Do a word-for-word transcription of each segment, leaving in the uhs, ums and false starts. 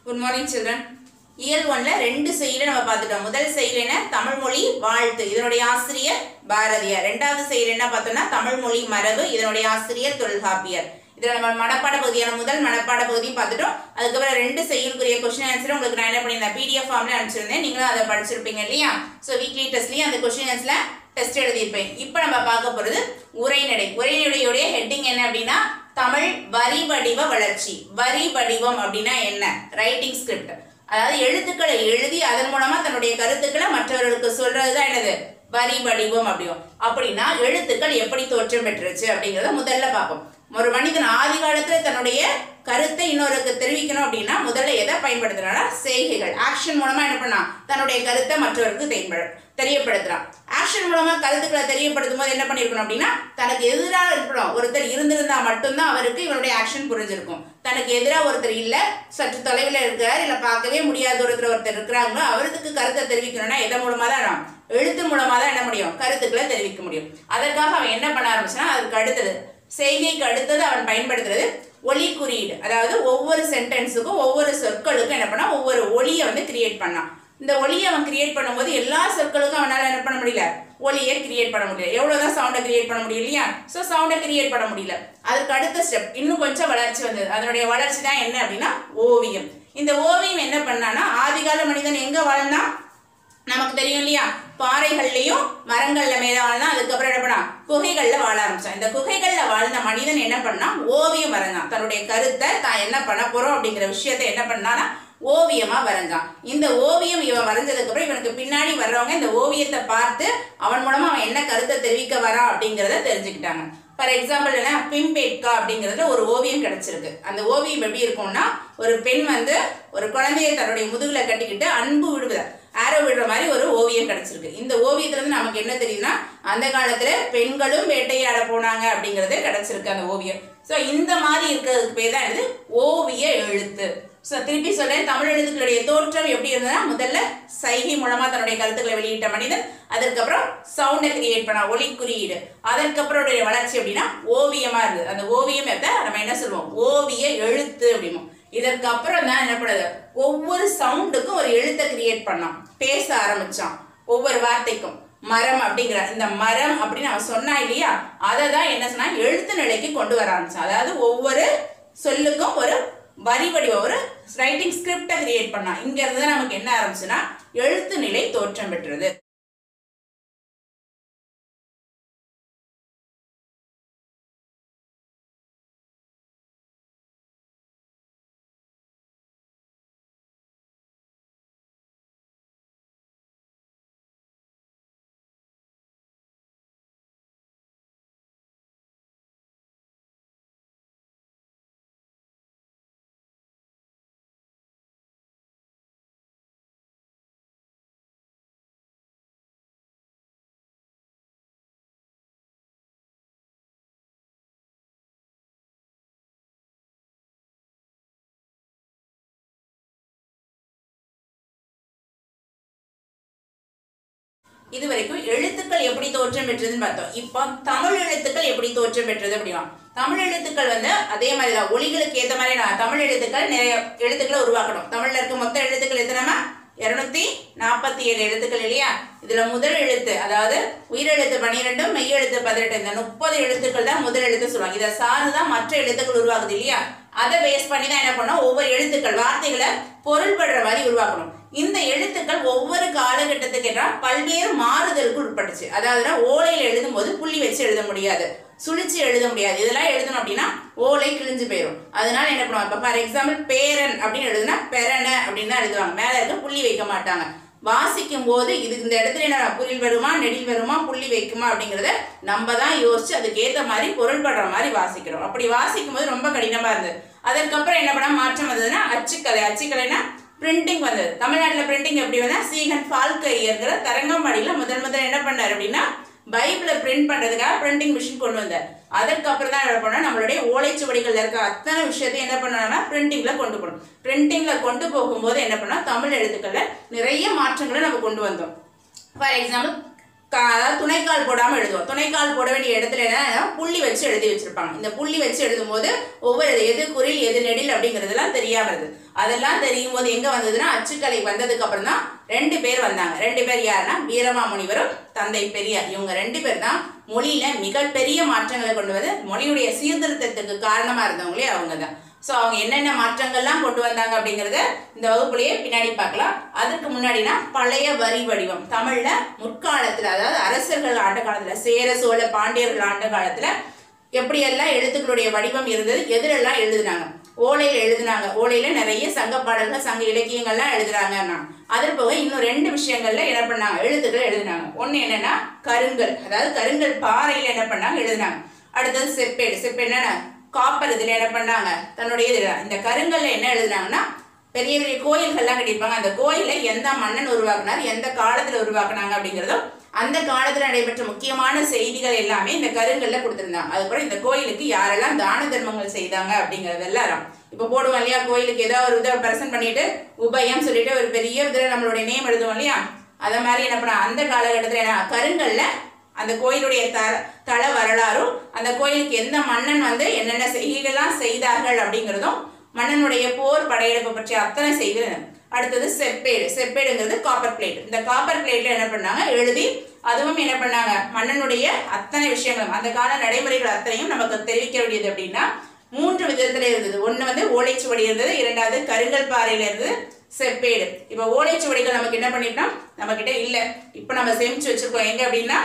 Good morning children. இயல் ஒன்ல ரெண்டு செய்யுளை நம்ம பார்த்துட்டோம். முதல் செய்யுள் என்ன? தமிழ் மொழி வாழ்த்து. இதனுடைய ஆசிரியர் பாரதியார். இரண்டாவது செய்யுள் என்ன பார்த்தோம்னா தமிழ் மொழி மரபு. இதனுடைய ஆசிரியர் தொல்காப்பியர். இதில் நம்ம மனப்பாட பகுதியான முதல் மனப்பாட பகுதியும் பார்த்துட்டோம். அதுக்கப்புறம் ரெண்டு செய்யுளுக்குரிய கொஸ்டின் ஆன்சர் உங்களுக்கு நான் என்ன பண்ணியிருந்தேன் பிடிஎஃப் ஃபார்ம்ல அனுப்பிச்சிருந்தேன். நீங்களும் அதை படிச்சிருப்பீங்க இல்லையா? ஸோ வீக்லி டெஸ்ட்லேயும் அந்த கொஸ்டின் ஆன்சர்ல டெஸ்ட் எழுதியிருப்பேன். இப்போ நம்ம பார்க்க போகிறது உரைநடை. உரைநடையுடைய ஹெட்டிங் என்ன அப்படின்னா தமிழ் வரி வடிவ வளர்ச்சி. வரி வடிவம் அப்படின்னா என்ன? ரைட்டிங் ஸ்கிரிப்ட், அதாவது எழுத்துக்களை எழுதி அதன் மூலமா தன்னுடைய கருத்துக்களை மற்றவர்களுக்கு சொல்றதுதான் என்னது வரி வடிவம் அப்படியும். அப்படின்னா எழுத்துக்கள் எப்படி தோற்றம் பெற்றுச்சு அப்படிங்கறத முதல்ல பார்ப்போம். ஒரு மனிதன் ஆதி காலத்துல தன்னுடைய கருத்தை இன்னொருக்கு தெரிவிக்கணும் அப்படின்னா முதல்ல எதை பயன்படுத்துறானா செய்கைகள், ஆக்ஷன் மூலமா என்ன பண்ணா தன்னுடைய கருத்தை மற்றவருக்கு தெரியப்படுத்துறான். ஆக்ஷன் மூலமா கருத்துக்களை தெரியப்படுத்தும் போது என்ன பண்ணிருக்கணும் அப்படின்னா தனக்கு எதிராக இருக்கணும் ஒருத்தர் இருந்திருந்தா மட்டும்தான் அவருக்கு இவனுடைய ஆக்ஷன் புரிஞ்சிருக்கும். தனக்கு எதிராக ஒருத்தர் இல்ல, சற்று தொலைவில் இருக்கிறார், இல்ல பார்க்கவே முடியாத ஒருத்தர் ஒருத்தர் இருக்கிறாங்களோ அவருக்கு கருத்தை தெரிவிக்கணும்னா எதன் மூலமா தான் எழுத்து மூலமா தான் என்ன முடியும் கருத்துக்களை தெரிவிக்க முடியும். அதற்காக அவன் என்ன பண்ண ஆரம்பிச்சானா அதுக்கு அடுத்தது செய்கைக்கு அடுத்தது அவன் பயன்படுத்துறது ஒலி குறியீடு. அதாவது ஒவ்வொரு சென்டென்ஸுக்கும் ஒவ்வொரு சொற்களுக்கும் என்ன பண்ணா ஒவ்வொரு ஒலியை வந்து கிரியேட் பண்ணான். இந்த ஒலியை அவன் கிரியேட் பண்ணும்போது எல்லா சொற்களுக்கும் அவனால என்ன பண்ண முடியல ஒலியை கிரியேட் பண்ண முடியல. எவ்வளவுதான் சவுண்டை கிரியேட் பண்ண முடியும் இல்லையா? ஸோ சவுண்டை கிரியேட் பண்ண முடியல. அதுக்கு அடுத்த ஸ்டெப் இன்னும் கொஞ்சம் வளர்ச்சி வந்தது. அதனுடைய வளர்ச்சி தான் என்ன அப்படின்னா ஓவியம். இந்த ஓவியம் என்ன பண்ணானா ஆதிகால மனிதன் எங்க வாழ்ந்தான் நமக்கு தெரியும் இல்லையா? பாறைகள்லயும் மரங்கள்ல மேல வாழ்ந்தான். அதுக்கப்புறம் என்ன பண்ணா குகைகள்ல வாழ ஆரம்பிச்சான். இந்த குகைகள்ல வாழ்ந்த மனிதன் என்ன பண்ணா ஓவியம் வரைஞ்சான். தன்னுடைய கருத்தை தான் என்ன பண்ண போறோம் அப்படிங்கிற விஷயத்த என்ன பண்ணானா ஓவியமா வரைஞ்சான். இந்த ஓவியம் இவன் வரைஞ்சதுக்கு அப்புறம் இவனுக்கு பின்னாடி வர்றவங்க இந்த ஓவியத்தை பார்த்து அவன் மூலமா அவன் என்ன கருத்தை தெரிவிக்க வரான் அப்படிங்கிறத தெரிஞ்சுக்கிட்டாங்க. ஃபார் எக்ஸாம்பிள் என்ன பிம்பேட்கா அப்படிங்கிறதுல ஒரு ஓவியம் கிடைச்சிருக்கு. அந்த ஓவியம் எப்படி இருக்கும்னா ஒரு பெண் வந்து ஒரு குழந்தையை தன்னுடைய முதுகுல கட்டிக்கிட்டு அன்பு விடுவத ஆரோ விடுற மாதிரி ஒரு ஓவியம் கிடைச்சிருக்கு. இந்த ஓவியத்துல இருந்து நமக்கு என்ன தெரியுதுன்னா அந்த காலத்துல பெண்களும் வேட்டையாட போனாங்க அப்படிங்கிறது கிடைச்சிருக்கு அந்த ஓவியம். ஸோ இந்த மாதிரி இருக்கிறதுக்கு பேர் தான் இது ஓவிய எழுத்து. ஸோ திருப்பி சொல்றேன், தமிழ் எழுத்துக்களுடைய தோற்றம் எப்படி இருந்ததுன்னா முதல்ல சைகை மூலமா தன்னுடைய கருத்துக்களை வெளியிட்ட மனிதன், அதற்கப்புறம் சவுண்டை கிரியேட் பண்ணா ஒலி குறியீடு, அதற்கப்புறம் வளர்ச்சி அப்படின்னா ஓவியமா இருந்தது. அந்த ஓவியம் நம்ம என்ன சொல்லுவோம் ஓவிய எழுத்து அப்படிமோ. இதற்கு அப்புறம் தான் என்ன பண்ணுது ஒவ்வொரு சவுண்டுக்கும் ஒரு எழுத்தை கிரியேட் பண்ணான், பேச ஆரம்பிச்சான். ஒவ்வொரு வார்த்தைக்கும் மரம் அப்படிங்கிற இந்த மரம் அப்படின்னு அவன் சொன்னா இல்லையா, அதை தான் என்ன சொன்னா எழுத்து நிலைக்கு கொண்டு வர ஆரம்பிச்சான். அதாவது ஒவ்வொரு சொல்லுக்கும் ஒரு வரி வடிவம் ஒரு ரைட்டிங் ஸ்கிரிப்டை கிரியேட் பண்ணா. இங்க இருந்து நமக்கு என்ன ஆரம்பிச்சுன்னா எழுத்து நிலை தோற்றம் பெற்றது. இது வரைக்கும் எழுத்துக்கள் எப்படி தோற்றம் பெற்றதுன்னு பார்த்தோம். இப்போ தமிழ் எழுத்துக்கள் எப்படி தோற்றம் பெற்றது அப்படின்னா தமிழ் எழுத்துக்கள் வந்து அதே மாதிரிதான் ஒலிகளுக்கு ஏற்ற மாதிரி நான் தமிழ் எழுத்துக்கள் நிறைய எழுத்துக்களை உருவாக்கணும். தமிழ்ல இருக்க மொத்த எழுத்துக்கள் எத்தனைமா இருநூத்தி நாற்பத்தி ஏழு எழுத்துக்கள் இல்லையா? இதுல முதல் எழுத்து அதாவது உயிரெழுத்து பன்னிரெண்டும் மெய் எழுத்து பதினெட்டு, இந்த முப்பது எழுத்துக்கள் தான் முதல் எழுத்து சொல்லுவாங்க. இதை சார்ந்துதான் மற்ற எழுத்துக்கள் உருவாகுது இல்லையா? அதை பேஸ் பண்ணி தான் என்ன பண்ணோம் ஒவ்வொரு எழுத்துக்கள் வார்த்தைகளை பொருள்படுற மாதிரி உருவாக்கணும். இந்த எழுத்துக்கள் ஒவ்வொரு காலகட்டத்துக்கு ஏற்ற பல்வேறு மாறுதலுக்கு உட்பட்டுச்சு. அதாவது ஓலையில எழுதும் போது புள்ளி வச்சு எழுத முடியாது, சுழிச்சு எழுத முடியாது. இதெல்லாம் எழுதணும் அப்படின்னா ஓலை கிழிஞ்சு போயிடும். அதனால என்ன பண்ணுவாங்க இப்போ ஃபார் எக்ஸாம்பிள் பேரன் அப்படின்னு எழுதுனா பெறன அப்படின்னு தான் எழுதுவாங்க, மேல இருக்க புள்ளி வைக்க மாட்டாங்க. வாசிக்கும் போது இது இந்த இடத்துல என்ன புரில் வருமா நெடில் வருமா புள்ளி வைக்குமா அப்படிங்கிறத நம்ம தான் யோசிச்சு அதுக்கு ஏற்ற மாதிரி பொருள்படுற மாதிரி வாசிக்கிறோம். அப்படி வாசிக்கும் போது ரொம்ப கடினமா இருந்தது. அதற்கப்புறம் என்ன பண்ண மாற்றம் வந்ததுன்னா அச்சுக்கலை. அச்சுக்கலைன்னா பிரிண்டிங் வந்தது. தமிழ்நாட்டில் பிரிண்டிங் எப்படி வந்தா சீகன் ஃபால்கையர்ங்கிற தரங்கம்பாடியில முதல் முதல் என்ன பண்ணார் அப்படின்னா பைபிளை பிரிண்ட் பண்றதுக்காக பிரிண்டிங் மிஷின் கொண்டு வந்தார். அதற்கப்புறம் தான் என்ன பண்ணா நம்மளுடைய ஓலைச்சுவடிகள் இருக்க அத்தனை விஷயத்தையும் என்ன பண்ணணும்னா பிரிண்டிங்ல கொண்டு போகணும். பிரிண்டிங்ல கொண்டு போகும்போது என்ன பண்ணா தமிழ் எழுத்துக்கள்ல நிறைய மாற்றங்களை நம்ம கொண்டு வந்தோம். ஃபார் எக்ஸாம்பிள் அதாவது துணைக்கால் போடாமல் எழுதுவோம். துணைக்கால் போட வேண்டிய இடத்துல என்ன புள்ளி வச்சு எழுதி வச்சிருப்பாங்க. இந்த புள்ளி வச்சு எழுதும் போது ஒவ்வொரு எது குறில் எது நெடில் அப்படிங்கிறதுலாம் தெரியாமது. அதெல்லாம் தெரியும் போது எங்க வந்ததுன்னா அச்சுக்கலை வந்ததுக்கு அப்புறம் தான் ரெண்டு பேர் வந்தாங்க. ரெண்டு பேர் யாருன்னா வீரமாமுனிவரும் தந்தை பெரியார். இவங்க ரெண்டு பேர் தான் மொழியில மிகப்பெரிய மாற்றங்களை கொண்டு வந்து மொழியுடைய சீர்திருத்தத்துக்கு காரணமா இருந்தவங்களே அவங்க தான். ஸோ அவங்க என்னென்ன மாற்றங்கள்லாம் கொண்டு வந்தாங்க அப்படிங்கிறத இந்த வகுப்புலயே பின்னாடி பார்க்கலாம். அதுக்கு முன்னாடினா பழைய வரி வடிவம் தமிழ்ல முற்காலத்துல, அதாவது அரசர்கள் ஆண்ட காலத்துல, சேர சோழ பாண்டியர்கள் ஆண்ட காலத்துல எப்படியெல்லாம் எழுத்துக்களுடைய வடிவம் இருந்தது, எதிரெல்லாம் எழுதுனாங்க. ஓலையில் எழுதுனாங்க. ஓலையில நிறைய சங்க பாடல்கள் சங்க இலக்கியங்கள்லாம் எழுதுறாங்கன்னா அது போக இன்னும் ரெண்டு விஷயங்கள்ல என்ன பண்ணாங்க, எழுத்துக்கள் எழுதுனாங்க. ஒன்னு என்னன்னா கருங்கல், அதாவது கருங்கல் பாறையில என்ன பண்ணாங்க எழுதுனாங்க. அடுத்தது செப்பேடு. செப்பேடு என்ன காப்பர், இதுல என்ன பண்ணாங்க தன்னுடைய இந்த கருங்கல்ல என்ன எழுதுனாங்கன்னா பெரிய பெரிய கோயில்கள்லாம் கட்டியிருப்பாங்க. அந்த கோயிலை எந்த மன்னன் உருவாக்குனார், எந்த காலத்துல உருவாக்குனாங்க அப்படிங்கிறதும் அந்த காலத்துல நடைபெற்ற முக்கியமான செய்திகள் எல்லாமே இந்த கருங்கல்ல கொடுத்திருந்தாங்க. அதுக்கப்புறம் இந்த கோயிலுக்கு யாரெல்லாம் தான தர்மங்கள் செய்தாங்க அப்படிங்கறது எல்லாம் இப்ப போடுவோம் இல்லையா. கோயிலுக்கு ஏதாவது ஒரு இதை பிரசன்ட் பண்ணிட்டு உபயம் சொல்லிட்டு ஒரு பெரிய இதில் நம்மளுடைய நேம் எழுதுவோம் இல்லையா. அதை மாதிரி என்ன பண்ண அந்த காலகட்டத்தில் என்ன கருங்கல்ல அந்த கோயிலுடைய த தல வரலாறும் அந்த கோயிலுக்கு எந்த மன்னன் வந்து என்னென்ன செய்திகள்லாம் செய்தார்கள் அப்படிங்கிறதும் மன்னனுடைய போர் படையெடுப்பு பற்றி அத்தனை செய்திகள். அடுத்தது செப்பேடு. செப்பேடுங்கிறது காப்பர் பிளேட். இந்த காப்பர் பிளேட்ல என்ன பண்ணாங்க எழுதி அதுவும் என்ன பண்ணாங்க மன்னனுடைய அத்தனை விஷயங்களும் அந்த கால நடைமுறைகள் அத்தனையும் நமக்கு தெரிவிக்க வேண்டியது. அப்படின்னா மூன்று விதத்துல இருந்தது. ஒண்ணு வந்து ஓலைச்சுவடி இருந்தது, இரண்டாவது கருங்கல் பாறையில இருந்தது, செப்பேடு. இப்ப ஓலைச்சுவடிகள் நமக்கு என்ன பண்ணிட்டோம், நம்ம கிட்ட இல்ல. இப்ப நம்ம சேமிச்சு வச்சிருக்கோம் எங்க அப்படின்னா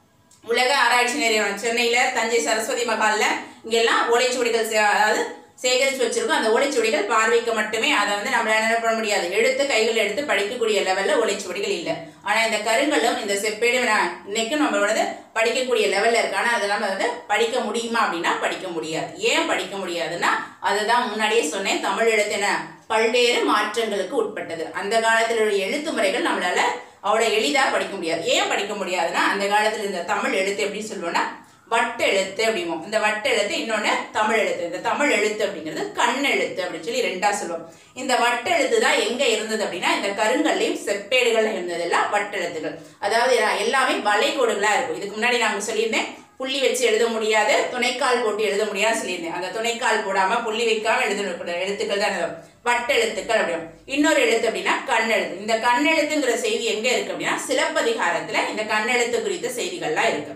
உலக ஆராய்ச்சி நிலையம் சென்னையில, தஞ்சை சரஸ்வதி மகால்ல இங்கெல்லாம் ஓலைச்சுவடிகள் அதாவது சேகரித்து வச்சிருக்கோம். அந்த ஓலைச்சுவடிகள் பார்வைக்கு மட்டுமே. அதை வந்து நம்மளால என்ன பண்ண முடியாது, எடுத்து கைகள் எடுத்து படிக்கக்கூடிய லெவல்ல ஓலைச்சுவடிகள் இல்லை. ஆனா இந்த கருங்கல்லும் இந்த செப்பேடு இன்னைக்கும் நம்மளோட படிக்கக்கூடிய லெவல்ல இருக்கு. ஆனா அதெல்லாம் வந்து படிக்க முடியுமா அப்படின்னா படிக்க முடியாது. ஏன் படிக்க முடியாதுன்னா அதுதான் முன்னாடியே சொன்னேன், தமிழ் எழுத்து என்ன பல்வேறு மாற்றங்களுக்கு உட்பட்டது. அந்த காலத்தில் உள்ள எழுத்து முறைகள் நம்மளால அவ்வளோ எளிதாக படிக்க முடியாது. ஏன் படிக்க முடியாதுன்னா அந்த காலத்தில் இருந்த தமிழ் எழுத்து எப்படின்னு சொல்லுவோம்னா வட்டெழுத்து அப்படிவோம். இந்த வட்டெழுத்து இன்னொன்னு தமிழ் எழுத்து. இந்த தமிழ் எழுத்து அப்படிங்கிறது கண் எழுத்து அப்படின்னு சொல்லி ரெண்டா சொல்லுவோம். இந்த வட்டெழுத்து தான் எங்க இருந்தது அப்படின்னா இந்த கருங்கல்லையும் செப்பேடுகள் இருந்ததெல்லாம் வட்டெழுத்துகள். அதாவது எல்லாமே வளைகோடுகளா இருக்கும். இதுக்கு முன்னாடி நான் சொல்லியிருந்தேன் புள்ளி வச்சு எழுத முடியாது, துணைக்கால் போட்டு எழுத முடியாது சொல்லியிருந்தேன். அந்த துணைக்கால் போடாம புள்ளி வைக்காம எழுத எழுத்துக்கள் தான் வட்டெழுத்துக்கள் அப்படியும். இன்னொரு எழுத்து அப்படின்னா கண்ணெழுத்து. இந்த கண்ணெழுத்துங்கிற செய்தி எங்க இருக்கு அப்படின்னா சிலப்பதிகாரத்துல இந்த கண்ணெழுத்து குறித்த செய்திகள்லாம் இருக்கு.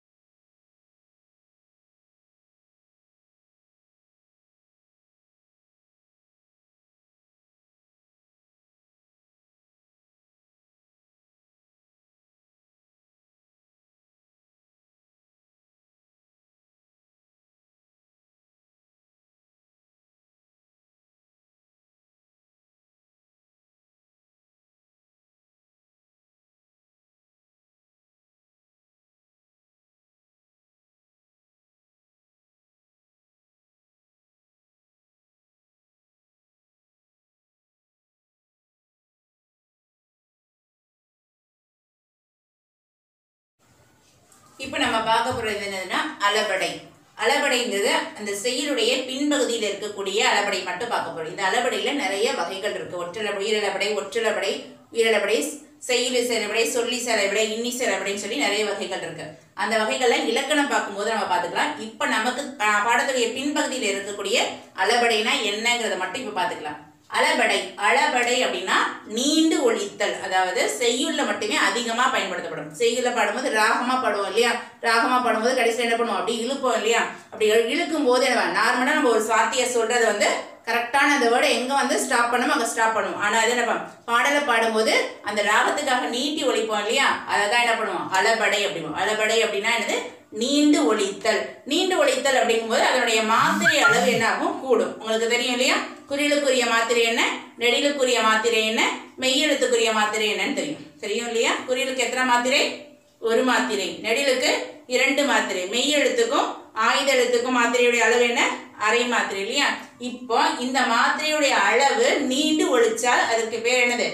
இப்ப நம்ம பார்க்க போறது என்னதுன்னா அளபடை. அளபடைங்கிறது அந்த செயலுடைய பின்பகுதியில் இருக்கக்கூடிய அளபடை மட்டும் பார்க்க போறோம். இந்த அளபடையில நிறைய வகைகள் இருக்கு. ஒற்றளபடை, ஈரளபடை, ஒற்றளபடை, உயிரளபடை, செய்யுளி செயலபடை, சொல்லி செயலபடை, இன்னி செயலபடைன்னு சொல்லி நிறைய வகைகள் இருக்கு. அந்த வகைகள்ல இலக்கணம் பார்க்கும்போது நம்ம பார்த்துக்கலாம். இப்ப நமக்கு பாடத்துடைய பின்பகுதியில் இருக்கக்கூடிய அளபடைனா என்னங்கிறத மட்டும் இப்ப பார்த்துக்கலாம். அளபடை. அளபடை அப்படின்னா நீண்டு ஒலித்தல், அதாவது செய்யுள்ள மட்டுமே அதிகமா பயன்படுத்தப்படும். செய்யுள்ள பாடும்போது ராகமா பாடுவோம் இல்லையா, ராகமா பாடும்போது கடைசியில் என்ன பண்ணுவோம் அப்படி இழுப்போம் இல்லையா. அப்படி இழுக்கும் போது என்ன நார்மலா நம்ம ஒரு வார்த்தையை சொல்றது வந்து கரெக்டான அந்த வேர்டை எங்க வந்து ஸ்டாப் பண்ணுமோ அங்க ஸ்டாப் பண்ணுவோம். ஆனா அது என்ன பாடலை பாடும்போது அந்த ராகத்துக்காக நீட்டி ஒலிப்போம் இல்லையா, அதான் என்ன பண்ணுவோம் அளபடை அப்படிவோம். அளபடை அப்படின்னா என்னது நீண்டு ஒலித்தல். நீண்டு ஒலித்தல் அப்படிங்கும்போது அதனுடைய மாத்திரை அளவு என்ன ஆகும் கூடும். உங்களுக்கு தெரியும் இல்லையா, குறிலுக்குரிய மாத்திரை என்ன, நெடிலுக்குரிய மாத்திரை என்ன, மெய்யெழுத்துக்குரிய மாத்திரை என்னன்னு தெரியும் தெரியும் இல்லையா. குறிலுக்கு எத்தனை மாத்திரை, ஒரு மாத்திரை. நெடிலுக்கு இரண்டு மாத்திரை. மெய்யெழுத்துக்கும் ஆயுத எழுத்துக்கும் மாத்திரையுடைய அளவு என்ன, அரை மாத்திரை இல்லையா. இப்போ இந்த மாத்திரையுடைய அளவு நீண்டு ஒழிச்சால் அதுக்கு பேர் என்னது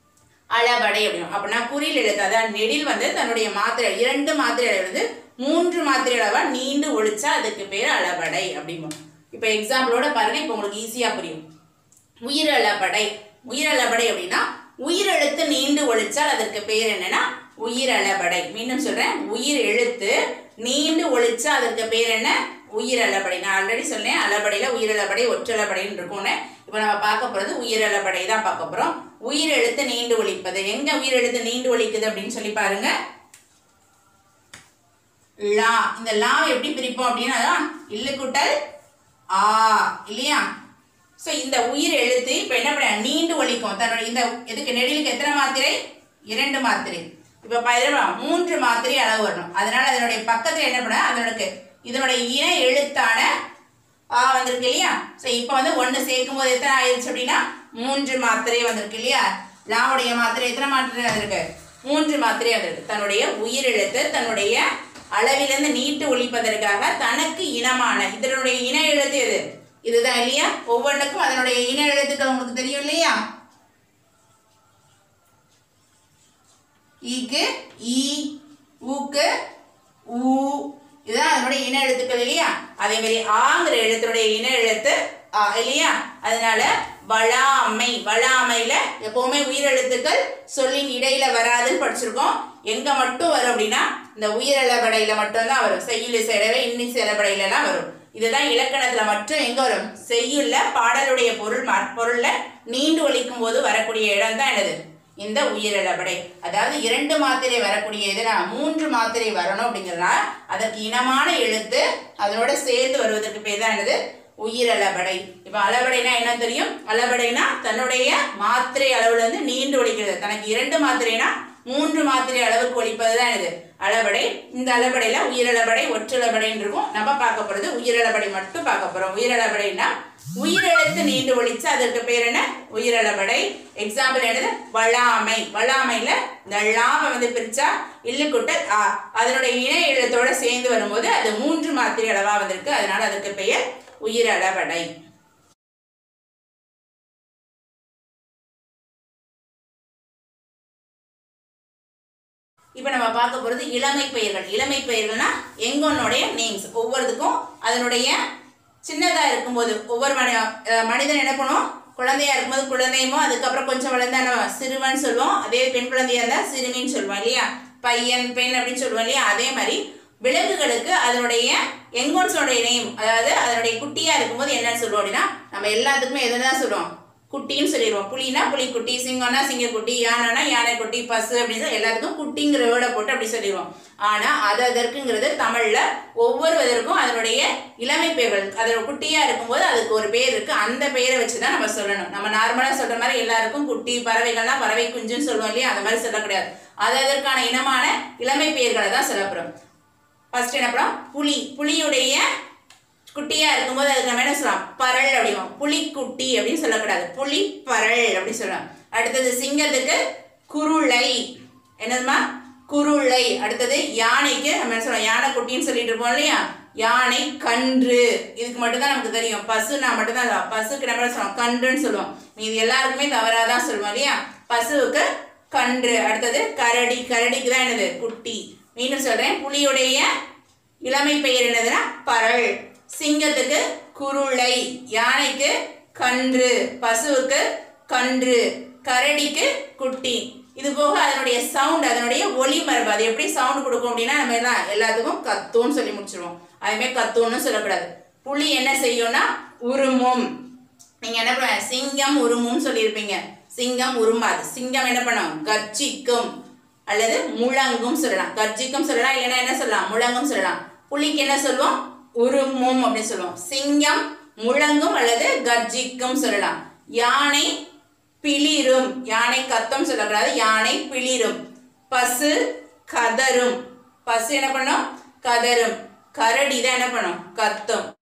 அளபடை அப்படின்னா. அப்படின்னா குறில் எழுத்து அதான் நெடில் வந்து தன்னுடைய மாத்திரை இரண்டு மாத்திரை எழுது மூன்று மாத்திரை அளவா நீண்டு ஒழிச்சா அதுக்கு பேர் அளபடை அப்படிம்போம். இப்ப எக்ஸாம்பிளோட பாருங்க, இப்ப உங்களுக்கு ஈஸியா புரியும். உயிரளபடை. உயிரளபடை அப்படின்னா உயிரெழுத்து நீண்டு ஒழிச்சால் அதற்கு பேர் என்னன்னா உயிரளபடை. மீண்டும் சொல்றேன், உயிர் எழுத்து நீண்டு ஒழிச்சா அதற்கு பேர் என்ன? உயிரளபடை. நான் ஆல்ரெடி சொன்னேன், அளபடையில உயிரளபடை ஒற்றளபடைன்னு இருக்கும்னு. இப்போ நம்ம பார்க்க போறது உயிரளபடை தான் பார்க்க போறோம். உயிர் எழுத்து நீண்டு ஒழிப்பது. எங்க உயிர் எழுத்து நீண்டு ஒழிக்குது அப்படின்னு சொல்லி பாருங்க. லா. இந்த லா எப்படி பிரிப்போம் அப்படின்னா இல்லு கூட்டல் ஆ இல்லையா? ஸோ இந்த உயிர் எழுத்து இப்போ என்ன பண்ண நீண்டு ஒழிக்கும். தன்னோட இந்த இதுக்கு நெடிலுக்கு எத்தனை மாத்திரை? இரண்டு மாத்திரை. இப்போ பதினா மூன்று மாத்திரை அளவு வரணும். அதனால அதனுடைய பக்கத்தில் என்ன பண்ண அதனுக்கு இதனுடைய இன எழுத்தான ஆ வந்திருக்கு இல்லையா? ஸோ இப்போ வந்து ஒன்று சேர்க்கும் போது எத்தனை ஆயிடுச்சு அப்படின்னா மூன்று மாத்திரை வந்திருக்கு இல்லையா? லாவுடைய மாத்திரை எத்தனை மாத்திரை வந்திருக்கு? மூன்று மாத்திரை வந்திருக்கு. தன்னுடைய உயிர் எழுத்து தன்னுடைய அளவிலிருந்து நீட்டு ஒழிப்பதற்காக தனக்கு இனமான இதனுடைய இன எழுத்து எது? இதுதான் இல்லையா? ஒவ்வொன்றுக்கும் அதனுடைய இன எழுத்துக்கள் உங்களுக்கு தெரியும் இல்லையா? ஈக்கு ஈ, ஊக்கு ஊ, இதுதான் அதனுடைய இன எழுத்துக்கள் இல்லையா? அதே மாதிரி ஆங்கிற எழுத்துடைய இன எழுத்து ஆ இல்லையா? அதனால வளாமை. வளாமையில எப்பவுமே உயிரெழுத்துக்கள் சொல்லின் இடையில வராதுன்னு படிச்சிருக்கோம். எங்க மட்டும் வரும் அப்படின்னா இந்த உயிரளபடையில மட்டும்தான் வரும். செய்யுள் சேரவே இன்னி சேரபடையில எல்லாம் வரும். இதுதான் இலக்கணத்துல மட்டும் எங்க வரும்? செய்யுள்ள பாடலுடைய பொருள் பொருள்ல நீண்டு ஒழிக்கும் போது வரக்கூடிய இடம் தான் என்னது? இந்த உயிரளபடை. அதாவது இரண்டு மாத்திரை வரக்கூடிய இதுனா மூன்று மாத்திரை வரணும் அப்படிங்கிறதுனா அதற்கு இனமான எழுத்து அதனோட சேர்ந்து வருவதற்கு பேர் தான் என்னது? உயிரளபடை. இப்ப அளபடைனா என்ன தெரியும்? அளபடைனா தன்னுடைய மாத்திரை அளவுல இருந்து நீண்டு ஒழிக்கிறது. தனக்கு இரண்டு மாத்திரைனா மூன்று மாத்திரை அளவுக்கு ஒழிப்பதுதான் இது அளபடை. இந்த அளபடையில உயிரளபடை ஒற்றளபடைன்னு இருக்கும். நம்ம பார்க்க போறது உயிரளபடை மட்டும் பார்க்க போறோம். உயிரளபடைனா உயிரெழுத்து நீண்டு ஒழிச்சு அதற்கு பேர் என்ன? உயிரளபடை. எக்ஸாம்பிள் என்னது? வளாமை. வளாமையில இந்த லாவை வந்து பிரிச்சா இல்லு கூட்டல் ஆ அதனுடைய இணை எழுத்தோட சேர்ந்து வரும்போது அது மூன்று மாத்திரை அளவா வந்திருக்கு. அதனால அதற்கு பெயர் உயிரளபடை. இப்போ நம்ம பார்க்க போறது இளமை பெயர்கள். இளமை பெயர்கள்னா எங்கொன்னுடைய நேம்ஸ். ஒவ்வொருத்துக்கும் அதனுடைய சின்னதா இருக்கும்போது ஒவ்வொரு மனி மனிதன் என்ன பண்ணுவோம்? குழந்தையா இருக்கும்போது குழந்தையுமோ, அதுக்கப்புறம் கொஞ்சம் வளர்ந்தா சிறுவன் சொல்லுவோம். அதே பெண் குழந்தையா இருந்தா சிறுமின்னு சொல்லுவோம் இல்லையா? பையன் பெண் அப்படின்னு சொல்லுவோம் இல்லையா? அதே மாதிரி விலங்குகளுக்கு அதனுடைய எங்கொன்ஸோடைய நேம், அதாவது அதனுடைய குட்டியா இருக்கும்போது என்னன்னு சொல்லுவோம் அப்படின்னா நம்ம எல்லாத்துக்குமே எதுதான் சொல்லுவோம்? குட்டின்னு சொல்லிடுவோம். புலினா புலிக்குட்டி, சிங்கம்னா சிங்கக்குட்டி, யானைனா யானைக்குட்டி, பசு அப்படின்னு எல்லாத்துக்கும் குட்டிங்கிற வேர்டை போட்டு அப்படி சொல்லிடுவோம். ஆனா அது அதற்குங்கிறது தமிழ்ல ஒவ்வொருவதற்கும் அதனுடைய இளமை பெயர்கள். அதோட குட்டியா இருக்கும்போது அதுக்கு ஒரு பேர் இருக்கு. அந்த பெயரை வச்சுதான் நம்ம சொல்லணும். நம்ம நார்மலா சொல்ற மாதிரி எல்லாருக்கும் குட்டி பறவைகள்லாம் பறவை குஞ்சுன்னு சொல்லுவோம் இல்லையா? அந்த மாதிரி சொல்லக்கூடாது. அது அதற்கான இனமான இளமை பெயர்களை தான் சொல்லப்படும். ஃபர்ஸ்ட் என்ன பண்ணோம்? புலி. புலியுடைய குட்டியா இருக்கும்போது அதுக்கு நம்ம என்ன சொல்லலாம்? பரல் அப்படிவோம். புலிக்குட்டி அப்படின்னு சொல்லக்கூடாது, புலி பரல் அப்படின்னு சொல்லலாம். அடுத்தது சிங்கத்துக்கு குருளை. என்னதுமா? குருளை. அடுத்தது யானைக்கு நம்ம என்ன சொல்லலாம்? யானை குட்டின்னு சொல்லிட்டு இருப்போம் இல்லையா? யானை கன்று. இதுக்கு மட்டும்தான் நமக்கு தெரியும். பசுனா மட்டும்தான் பசுக்கு நம்ம சொல்லுவோம் கன்றுன்னு சொல்லுவோம். இது எல்லாருக்குமே தவறாதான் சொல்லுவோம் இல்லையா? பசுவுக்கு கன்று. அடுத்தது கரடி. கரடிக்கு தான் என்னது? குட்டி. மீண்டும் சொல்றேன், புலியுடைய இளமை பெயர் என்னதுன்னா பரல். சிங்கத்துக்கு குருளை, யானைக்கு கன்று, பசுவுக்கு கன்று, கரடிக்கு குட்டி. இது போக அதனுடைய சவுண்ட், அதனுடைய ஒலி மரபு, அது எப்படி சவுண்ட் கொடுக்கும் அப்படின்னா நம்ம எல்லாம் எல்லாத்துக்கும் கத்துன்னு சொல்லி முடிச்சிருவோம். அதுமே கத்துன்னு சொல்லக்கூடாது. புலி என்ன செய்யும்னா உருமும். நீங்க என்ன பண்ணுவ? சிங்கம் உருமும் சொல்லியிருப்பீங்க. சிங்கம் உருமாது. சிங்கம் என்ன பண்ணும்? கர்ஜிக்கும் அல்லது முழங்கும் சொல்லலாம். கர்ஜிக்கும் சொல்லலாம், இல்லைன்னா என்ன சொல்லலாம்? முழங்கும் சொல்லலாம். புலிக்கு என்ன சொல்லுவோம்? உருமும் அப்படின்னு சொல்லுவோம். சிங்கம் முழங்கும் அல்லது கர்ஜிக்கும் சொல்லலாம். யானை பிளிரும். யானை கத்தும் சொல்லக்கூடாது, யானை பிளிரும். பசு கதரும். பசு என்ன பண்ணும்? கதரும். கரடி தான் என்ன பண்ணும்? கத்தும்.